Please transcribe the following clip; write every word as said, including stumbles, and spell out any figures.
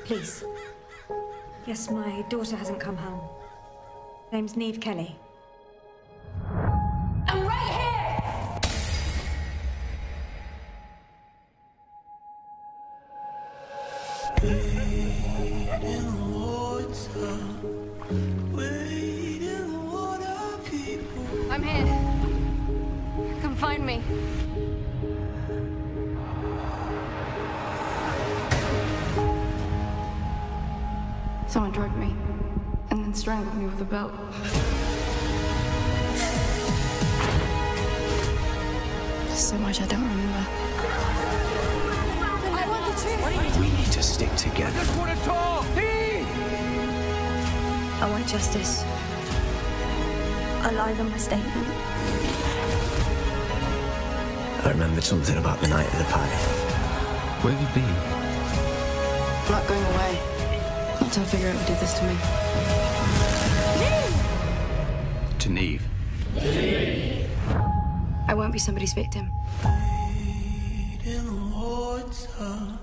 Please. Yes, my daughter hasn't come home. Name's Neve Kelly. I'm right here! Wait in the water. Wait in the water, people. I'm here. Come find me. Someone drugged me and then strangled me with a belt. There's so much I don't remember. I want the truth. We need to stick together. I just want to talk! I want justice. I lied on my statement. I remembered something about the night of the party. Where have you been? I'm not going away until I figure out who did this to me. To Neve. I won't be somebody's victim. Wait in the water.